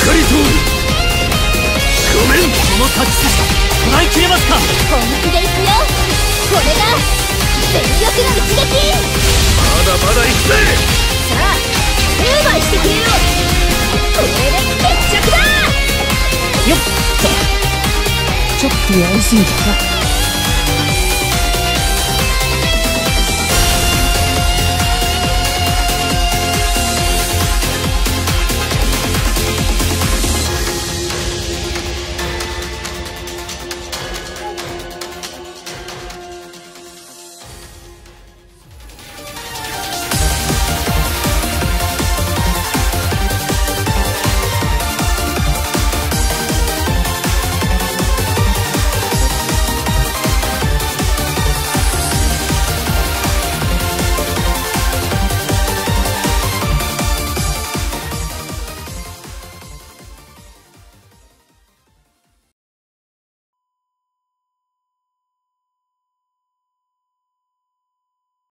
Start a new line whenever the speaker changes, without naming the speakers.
り通る。ごめん。このタッチ差し捉えきれますか。
本気でいくよ。これが全力の一撃。
まだまだ行くぜ。
さあ成敗してくれよ。これで決着だ。
よっとちょっとやりすぎたか。